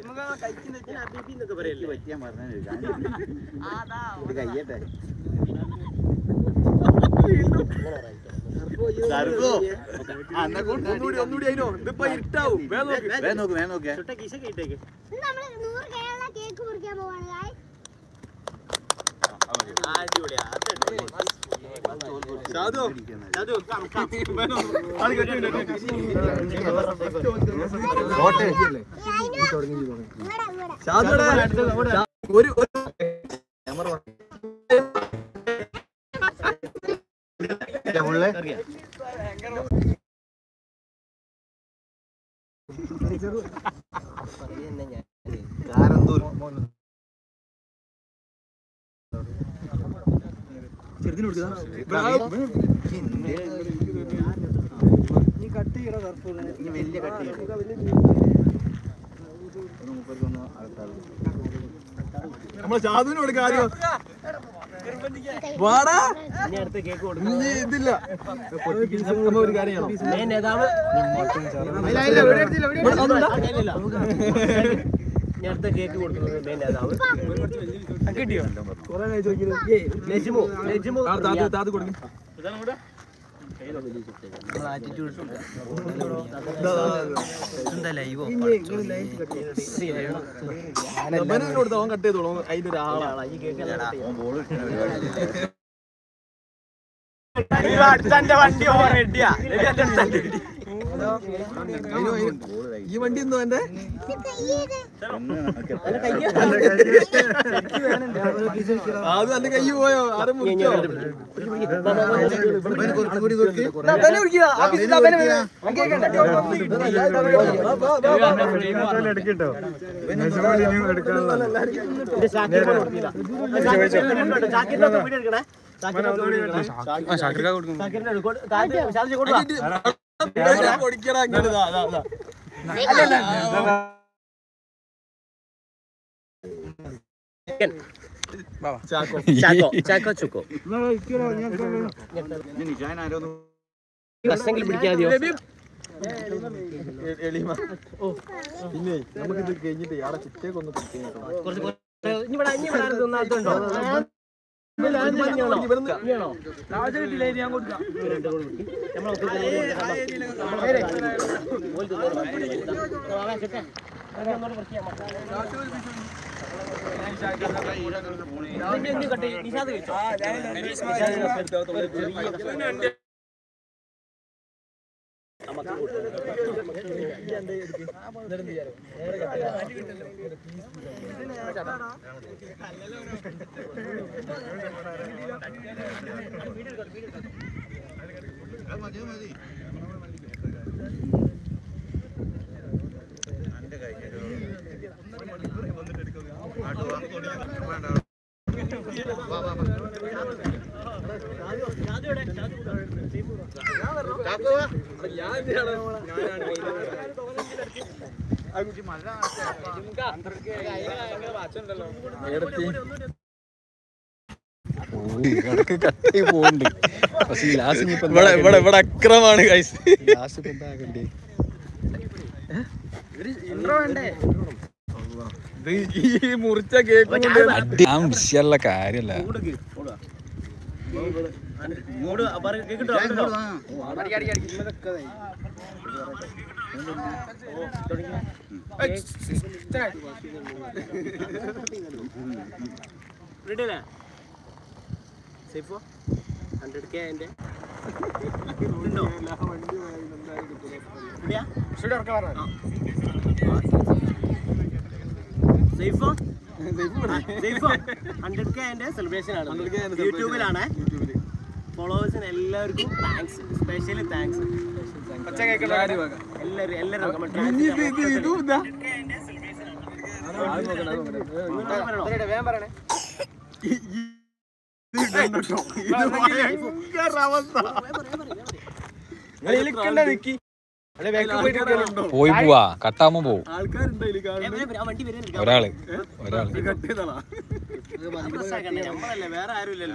കയ്യട്ടെ ഒന്നുകൂടി അതിനോ ഇതിപ്പോ ഇരുട്ടാവും വലിയ കട്ടി നമ്മളെ ചാതുവിനോട് കാര്യം ഇതില്ല ഒരു കാര്യം കേക്ക് കൊടുക്കുന്നത് കിട്ടിയോ കൊടുക്കും കൊടുത്തവൻ കട്ട് ചെയ്തോളൂ അതിന്റെ ഒരാളാണ് വണ്ടി റെഡിയാ ഈ വണ്ടി എന്തോ എന്റെ അത് എന്റെ കൈ പോയോ ആരും കഷ്ടങ്ങൾ പിടിക്കാതെയോ പിന്നെ നമുക്കിത് കഴിഞ്ഞിട്ട് ഇയാളെ ചിറ്റേക്കൊന്ന് തിന്നാത്തുണ്ടോ ഞാൻ കൊടുക്കാം ഇവിടെ അക്രമാണ് ഈ മുറിച്ച കേക്കുള്ള കാര്യല്ല സേഫോ 100K അതിന്റെ ഉണ്ടോ സേഫോ 100K അതിന്റെ സെലിബ്രേഷൻ ആണ് യൂട്യൂബിലാണ് ഫോളോവേഴ്സിന് എല്ലാവർക്കും താങ്ക്സ് സ്പെഷ്യലി താങ്ക്സ് എല്ലാവരും പോയി പോവാ കട്ടാകുമ്പോ പോവും ഒരാള്